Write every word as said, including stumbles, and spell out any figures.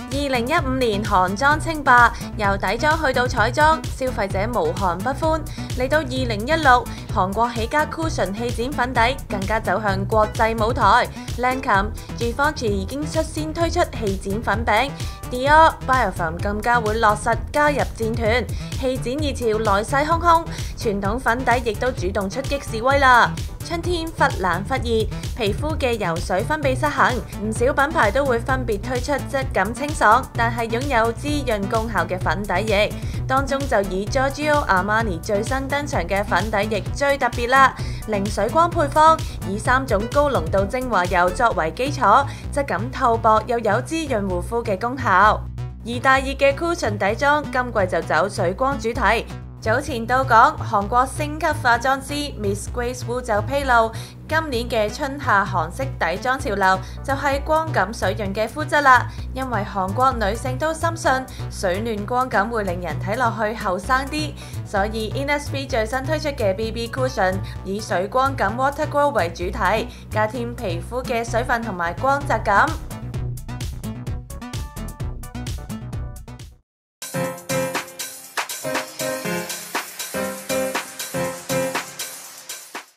二零一五年韓妝稱霸，由底妝去到彩妝，消費者無韓不歡。嚟到二零一六，韓國起家 Cushion 氣展粉底更加走向國際舞台。Lancome、Givenchy 已經率先推出氣展粉餅 ，Dior、Biofilm 更加會落實加入戰團。氣展熱潮來勢洶洶，傳統粉底亦都主動出擊示威啦。春天忽冷忽熱，皮膚嘅油水分泌失衡，唔少品牌都會分別推出質感清爽，但係擁有滋潤功效嘅粉底液。當中就以 Giorgio Armani 最新登場嘅粉底液最特別啦，零水光配方，以三種高濃度精華油作為基礎，質感透薄又有滋潤護膚嘅功效。而大熱嘅 Cushion 底妝今季就走水光主題。早前到港，韓國星級化妝師 Miss Grace Wu 就披露，今年嘅春夏韓式底妝潮流就係光感水潤嘅膚質啦。因為韓國女性都深信水嫩光感會令人睇落去後生啲，所以 Innisfree 最新推出嘅 B B Cushion 以水光感 Water Glow 為主題，加添皮膚嘅水分同埋光澤感。